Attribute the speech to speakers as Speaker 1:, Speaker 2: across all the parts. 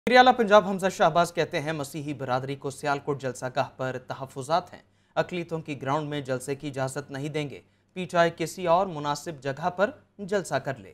Speaker 1: आला पंजाब हमजा शाहबाज कहते हैं मसीही बरादरी को सियालकोट जलसा गाह पर तहफ़्फ़ुज़ात हैं। अक़लीतों की ग्राउंड में जलसे की इजाज़त नहीं देंगे। पीटीआई किसी और मुनासिब जगह पर जलसा कर ले।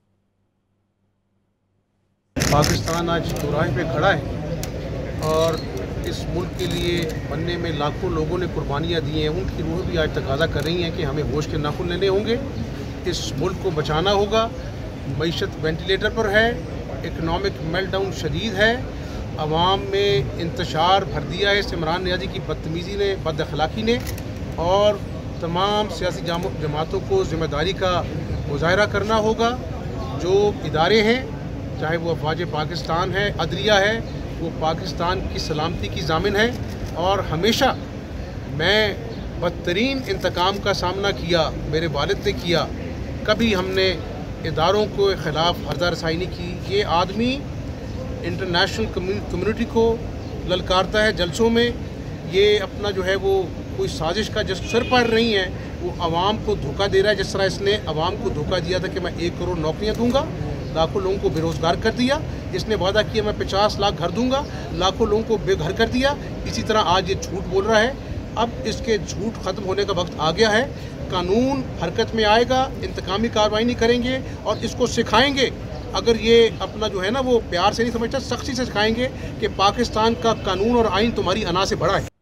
Speaker 2: पाकिस्तान आज चौराहे पे खड़ा है और इस मुल्क के लिए बनने में लाखों लोगों ने कुर्बानियाँ दी हैं। उनकी रूह भी आज तकाज़ा कर रही हैं कि हमें होश के नाखून लेने होंगे, इस मुल्क को बचाना होगा। मईशत वेंटिलेटर पर है, इकनॉमिक मेल्टडाउन शदीद है, अवाम में इंतशार भर दिया है इमरान नियाज़ी की बदतमीज़ी ने, बद अखलाक़ी ने, और तमाम सियासी जमातों को ज़िम्मेदारी का मुज़ाहरा करना होगा। जो इदारे हैं, चाहे वो अफ़वाज पाकिस्तान है, अदलिया है, वो पाकिस्तान की सलामती की ज़ामिन है। और हमेशा मैं बदतरीन इंतकाम का सामना किया, मेरे वालिद ने किया, कभी हमने इदारों के ख़िलाफ़ हर्जा रसाई नहीं की। ये आदमी इंटरनेशनल कम्युनिटी को ललकारता है जलसों में। ये अपना जो है वो कोई साजिश का जिस सर पर नहीं है, वो आवाम को धोखा दे रहा है। जिस तरह इसने आवाम को धोखा दिया था कि मैं 1 करोड़ नौकरियां दूंगा, लाखों लोगों को बेरोज़गार कर दिया। इसने वादा किया मैं 50 लाख घर दूंगा, लाखों लोगों को बेघर कर दिया। इसी तरह आज ये झूठ बोल रहा है। अब इसके झूठ ख़त्म होने का वक्त आ गया है। कानून हरकत में आएगा, इंतकामी कार्रवाई नहीं करेंगे और इसको सिखाएंगे। अगर ये अपना जो है ना वो प्यार से नहीं समझता, सख्ती से सिखाएंगे कि पाकिस्तान का कानून और आइन तुम्हारी अना से बड़ा है।